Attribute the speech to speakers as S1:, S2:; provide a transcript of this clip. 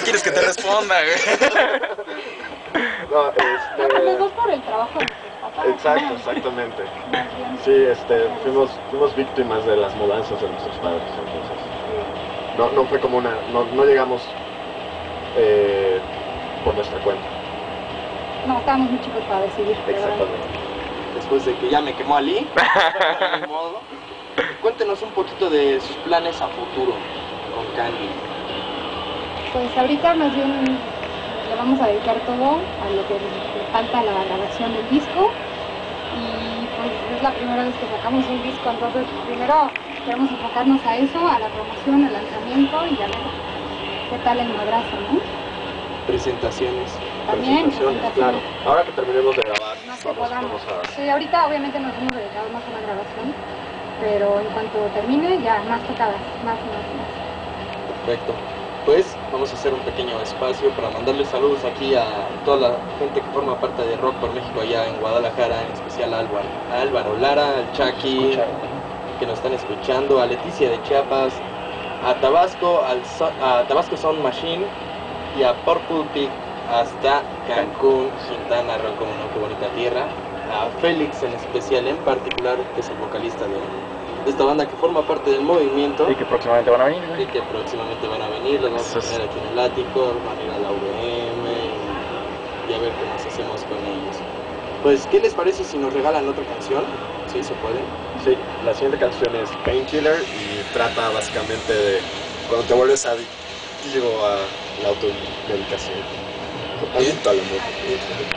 S1: quieres que te responda, güey?
S2: No,
S3: Los dos por el trabajo de tus papás.
S2: Exacto,
S3: ¿no?
S2: exactamente.
S3: Más bien.
S2: Sí, fuimos víctimas de las mudanzas de nuestros padres, entonces no fue como no llegamos por nuestra cuenta.
S3: No, estábamos muy chicos para decidir. pero
S2: Exactamente.
S4: Después de que ya me quemó Ali, de modo, cuéntenos un poquito de sus planes a futuro con Candy.
S3: Pues ahorita más bien le vamos a dedicar todo a lo que le falta a la grabación del disco. Y pues es la primera vez que sacamos un disco, entonces primero queremos enfocarnos a eso, a la promoción, al lanzamiento y a ver qué tal el madrazo, ¿no?
S4: Presentaciones.
S3: También
S2: Claro. Ahora que terminemos de grabar,
S3: más que
S2: vamos
S3: podamos.
S2: a...
S3: Sí, ahorita obviamente nos hemos dedicado más a la grabación, pero en cuanto termine ya más tocadas, más.
S4: Perfecto. Pues vamos a hacer un pequeño espacio para mandarles saludos aquí a toda la gente que forma parte de Rock por México allá en Guadalajara, en especial a Álvaro Lara, al Chucky, que nos están escuchando, a Leticia de Chiapas, a Tabasco, a Tabasco Sound Machine y a Purple Pig hasta Cancún, Quintana Roo, como no, qué bonita tierra. A Félix en especial, en particular, que es el vocalista de esta banda que forma parte del movimiento.
S1: Y que próximamente van a venir,
S4: Y
S1: güey.
S4: que próximamente van a venir, los vamos a tener aquí en el ático, van a ir a la UVM y a ver qué más hacemos con ellos. Pues, ¿qué les parece si nos regalan otra canción? ¿Sí se puede?
S2: Sí, la siguiente canción es Painkiller y trata básicamente de cuando te vuelves adictivo a la automedicación. Adicto al amor.